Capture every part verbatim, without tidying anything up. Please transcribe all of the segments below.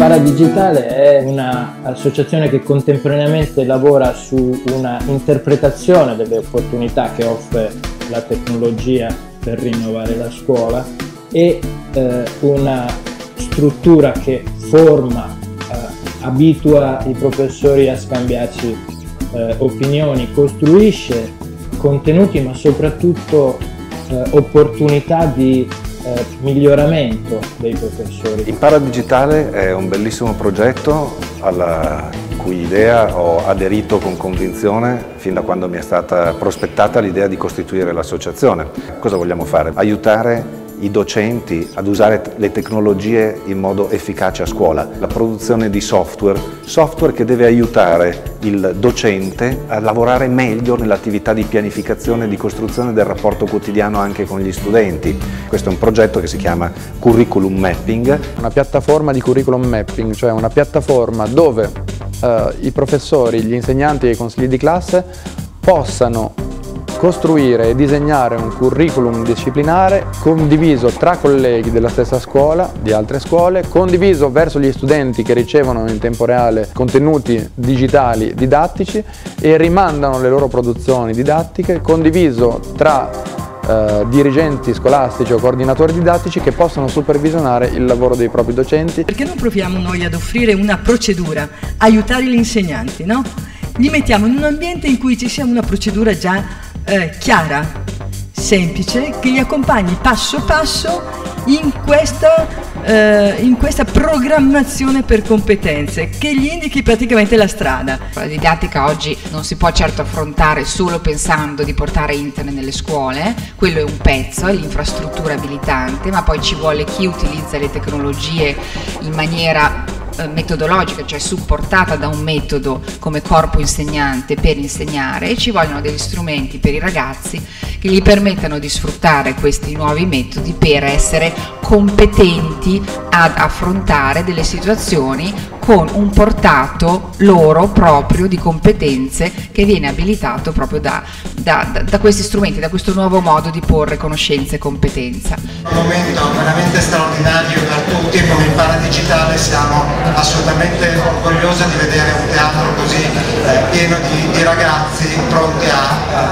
Impara Digitale è un'associazione che contemporaneamente lavora su una interpretazione delle opportunità che offre la tecnologia per rinnovare la scuola e eh, una struttura che forma, eh, abitua i professori a scambiarsi eh, opinioni, costruisce contenuti ma soprattutto eh, opportunità di Eh, miglioramento dei professori. Impara Digitale è un bellissimo progetto alla cui idea ho aderito con convinzione fin da quando mi è stata prospettata l'idea di costituire l'associazione. Cosa vogliamo fare? Aiutare i docenti ad usare le tecnologie in modo efficace a scuola, la produzione di software, software che deve aiutare il docente a lavorare meglio nell'attività di pianificazione e di costruzione del rapporto quotidiano anche con gli studenti. Questo è un progetto che si chiama Curriculum Mapping. Una piattaforma di curriculum mapping, cioè una piattaforma dove eh, i professori, gli insegnanti e i consigli di classe possano costruire e disegnare un curriculum disciplinare condiviso tra colleghi della stessa scuola, di altre scuole, condiviso verso gli studenti che ricevono in tempo reale contenuti digitali didattici e rimandano le loro produzioni didattiche, condiviso tra eh, dirigenti scolastici o coordinatori didattici che possono supervisionare il lavoro dei propri docenti. Perché non proviamo noi ad offrire una procedura, aiutare gli insegnanti, no? Li mettiamo in un ambiente in cui ci sia una procedura già Eh, chiara, semplice, che li accompagni passo passo in questa, eh, in questa programmazione per competenze, che gli indichi praticamente la strada. La didattica oggi non si può certo affrontare solo pensando di portare internet nelle scuole, quello è un pezzo, è l'infrastruttura abilitante, ma poi ci vuole chi utilizza le tecnologie in maniera metodologica, cioè supportata da un metodo come corpo insegnante per insegnare, e ci vogliono degli strumenti per i ragazzi che gli permettano di sfruttare questi nuovi metodi per essere competenti ad affrontare delle situazioni con un portato loro proprio di competenze che viene abilitato proprio da, da, da, da questi strumenti, da questo nuovo modo di porre conoscenza e competenza. Un momento veramente straordinario per tutti e come Impara Digitale siamo assolutamente orgogliosi di vedere un teatro così eh, pieno di, di ragazzi pronti a,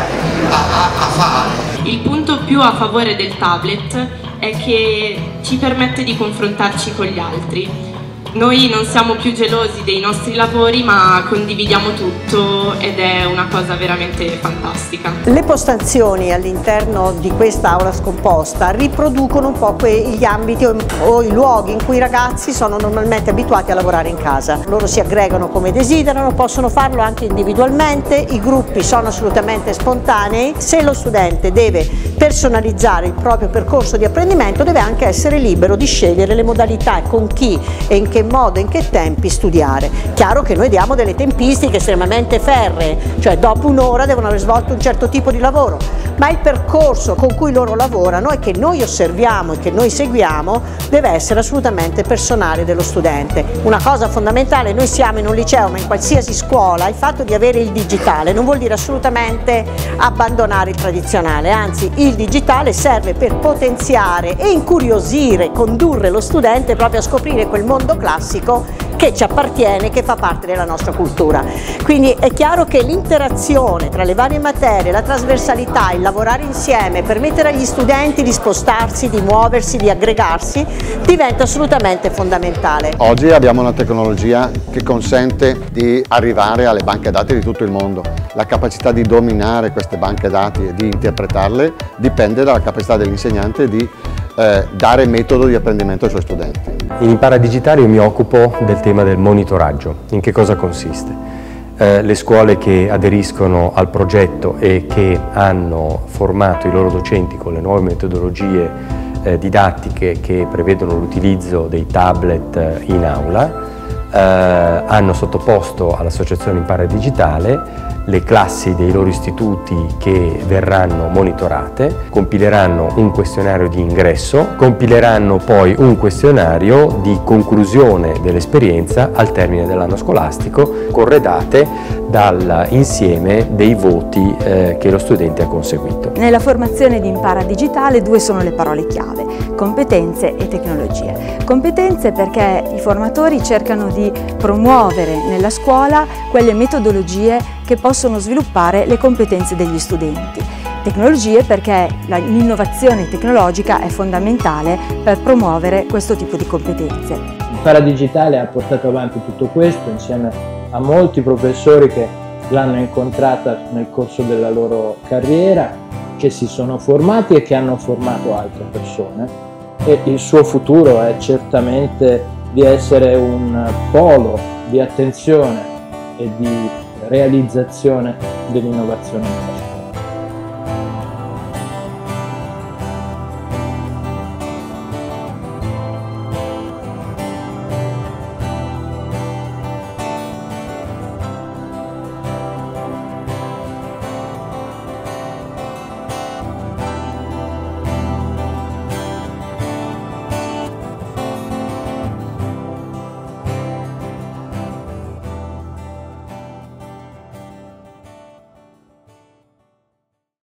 a, a, a fare. Il punto più a favore del tablet è che ci permette di confrontarci con gli altri. Noi non siamo più gelosi dei nostri lavori, ma condividiamo tutto ed è una cosa veramente fantastica. Le postazioni all'interno di questa aula scomposta riproducono un po' gli ambiti o i luoghi in cui i ragazzi sono normalmente abituati a lavorare in casa. Loro si aggregano come desiderano, possono farlo anche individualmente, i gruppi sono assolutamente spontanei. Se lo studente deve personalizzare il proprio percorso di apprendimento, deve anche essere libero di scegliere le modalità e con chi e in che modo, in che tempi studiare. Chiaro che noi diamo delle tempistiche estremamente ferree, cioè dopo un'ora devono aver svolto un certo tipo di lavoro, ma il percorso con cui loro lavorano e che noi osserviamo e che noi seguiamo deve essere assolutamente personale dello studente. Una cosa fondamentale, noi siamo in un liceo, ma in qualsiasi scuola, il fatto di avere il digitale non vuol dire assolutamente abbandonare il tradizionale, anzi il digitale serve per potenziare e incuriosire, condurre lo studente proprio a scoprire quel mondo classico che ci appartiene, che fa parte della nostra cultura. Quindi è chiaro che l'interazione tra le varie materie, la trasversalità, il lavorare insieme, permettere agli studenti di spostarsi, di muoversi, di aggregarsi, diventa assolutamente fondamentale. Oggi abbiamo una tecnologia che consente di arrivare alle banche dati di tutto il mondo. La capacità di dominare queste banche dati e di interpretarle dipende dalla capacità dell'insegnante di eh, dare metodo di apprendimento ai suoi studenti. In Impara Digitale io mi occupo del tema del monitoraggio. In che cosa consiste? Eh, le scuole che aderiscono al progetto e che hanno formato i loro docenti con le nuove metodologie eh, didattiche che prevedono l'utilizzo dei tablet in aula, eh, hanno sottoposto all'Associazione Impara Digitale le classi dei loro istituti che verranno monitorate, compileranno un questionario di ingresso, compileranno poi un questionario di conclusione dell'esperienza al termine dell'anno scolastico, corredate dall'insieme dei voti eh, che lo studente ha conseguito. Nella formazione di Impara Digitale due sono le parole chiave: competenze e tecnologie. Competenze perché i formatori cercano di promuovere nella scuola quelle metodologie che possono sviluppare le competenze degli studenti. Tecnologie perché l'innovazione tecnologica è fondamentale per promuovere questo tipo di competenze. Impara Digitale ha portato avanti tutto questo insieme a molti professori che l'hanno incontrata nel corso della loro carriera, che si sono formati e che hanno formato altre persone, e il suo futuro è certamente di essere un polo di attenzione e di realizzazione dell'innovazione nella scuola.